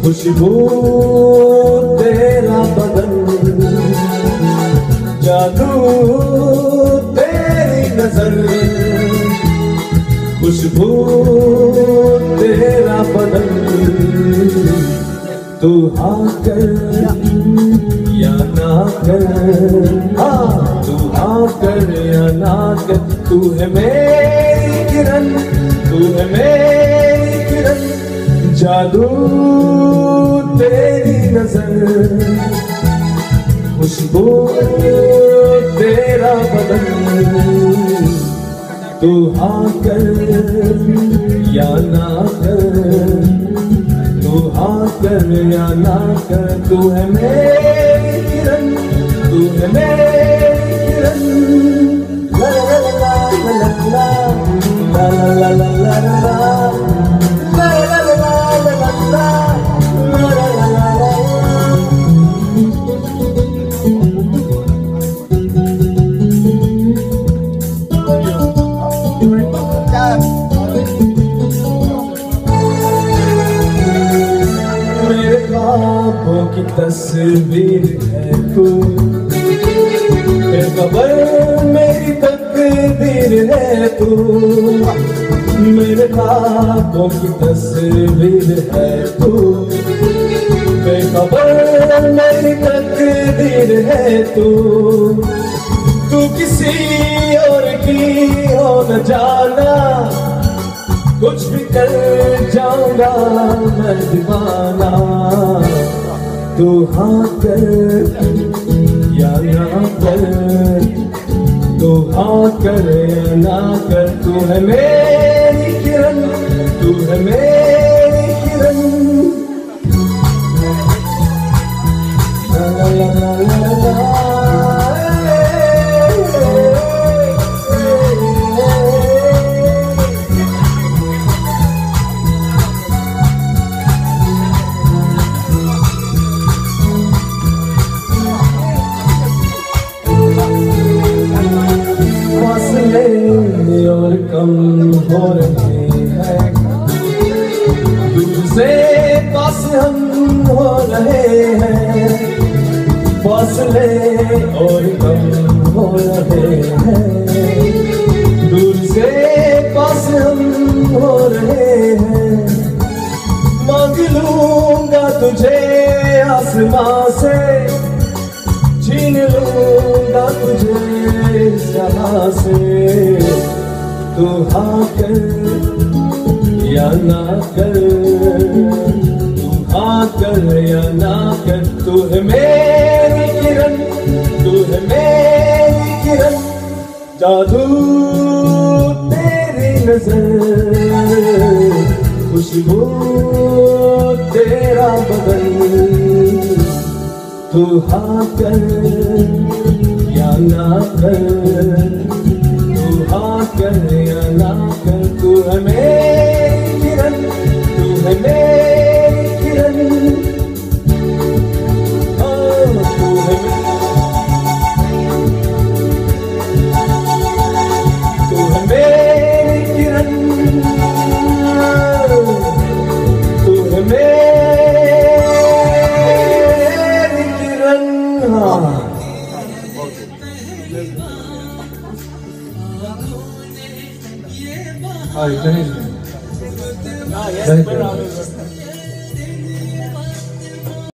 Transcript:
खुशबू तेरा बदन, जादू तेरी नजर, खुशबू तेरा बदन। तू हाँ कर या ना कर, हाँ तू हाँ कर या ना कर, तू है मेरी किरण, तू है मेरी किरण, जादू तेरी नजर, खुशबू तेरा बदन। तू हाँ कर या ना कर, तू हाँ कर या ना कर, तू है मेरी किरण, तू है मेरी किरण। ला ला ला ला ला ला ला ला ला ला ला ला। मेरे ख्वाबों की तस्वीर है तू, बेखबर मेरी तकदीर है तू। मेरे ख्वाबों की तस्वीर है तू, बेखबर मेरी तकदीर है तू। तू किसी और की हो न जाना, कुछ भी कर जाऊंगा मैं दीवाना। तू हाँ कर या ना कर, तू हाँ कर या ना कर, तू है मेरी किरण, तू है मेरी किरण। ला ला ला ला ला। और कम हो रहे हैं, तुझसे पास हम हो रहे हैं। फासले और कम हो रहे हैं, दूर से पास हम हो रहे हैं। मांग लूंगा तुझे आसमां से, छीन लूंगा तुझे जहां से। तू हाँ कर या ना कर, तू हाँ कर या ना कर, तू है मेरी किरण, तू है मेरी किरण, जादू तेरी नजर, खुशबू तेरा बदन। तू हाँ कर या ना कर, तू हाँ कर या ना कर, तू है मेरी किरण, तू है मेरी किरण। तू है मेरी किरण, तू है मेरी किरण। हाँ इतना ही।